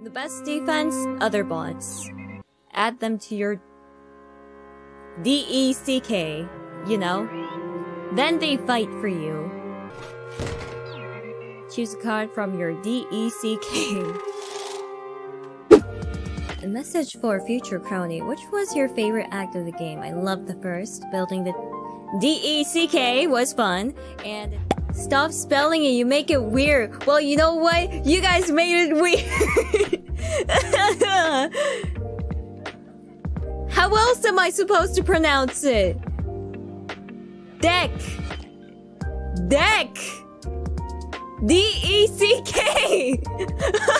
The best defense, other bots. Add them to your DECK, you know? Then they fight for you. Choose a card from your DECK. A message for future Kronii. Which was your favorite act of the game? I loved the first. Building the DECK was fun. And stop spelling it, you make it weird. Well, you know what? You guys made it weird. How else am I supposed to pronounce it? Deck. Deck. DECK.